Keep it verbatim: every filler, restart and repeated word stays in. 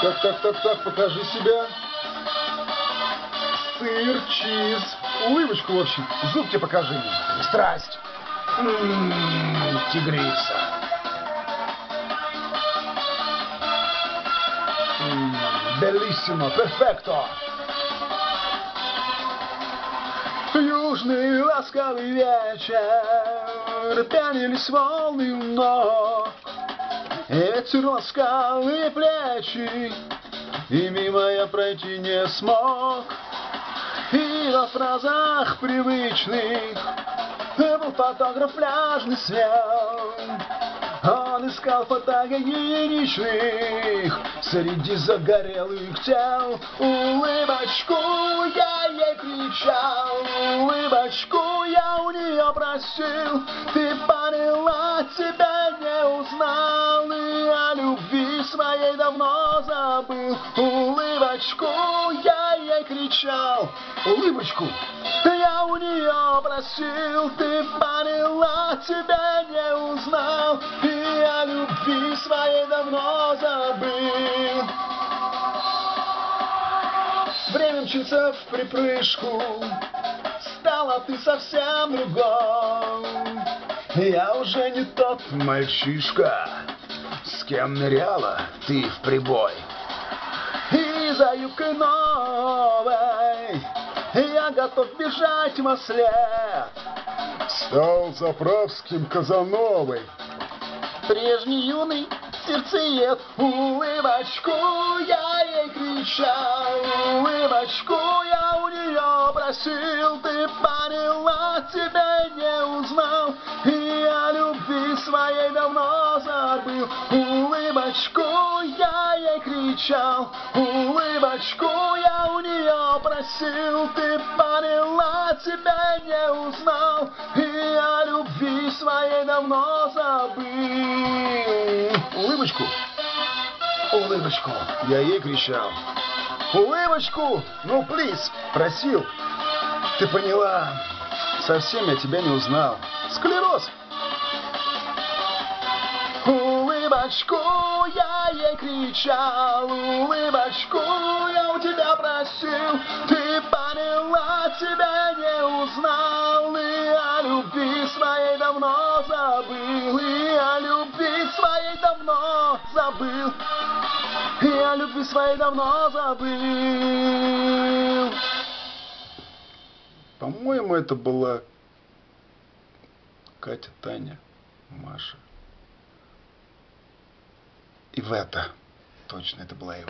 Так, так, так, так, покажи себя. Сыр, чиз, улыбочку, в общем. Зуб тебе покажи мне. Страсть. М-м-м, тигрица. Белиссимо, перфекто. Южный ласковый вечер, пенились волны у ног, ветер ласкал и плечи, и мимо я пройти не смог. И во фразах привычных был фотограф пляжный свет. Он искал фотогеничных среди загорелых тел. Улыбочку я ей кричал, улыбочку я у нее просил. Ты поняла, тебя не узнал, и о любви своей давно забыл. Улыбочку я ей кричал, улыбочку я у нее просил. Ты поняла, тебя не узнал, и о любви своей давно забыл. Время мчится в припрыжку, стала ты совсем другой. Я уже не тот мальчишка, с кем ныряла ты в прибой. И за юбкой новой я готов бежать во след. Стал заправским Казановой, прежний юный сердцеед. Улыбочку я ей кричал, улыбочку я у нее просил. Ты поняла, тебя не узнал, и о любви своей давно забыл. Улыбочку я ей кричал, улыбочку я у нее просил. Ты поняла, тебя не узнал, и о любви своей давно забыл. Улыбочку, улыбочку я ей кричал, улыбочку, ну плиз, просил. Ты поняла, совсем я тебя не узнал. Склероз. Улыбочку я ей кричал, улыбочку я у тебя просил. Ты поняла, тебя не узнал, и о любви своей давно забыл, и о любви своей давно забыл, и о любви своей давно забыл. По-моему, это была Катя, Таня, Маша. Ивета. Точно, это была Ивета.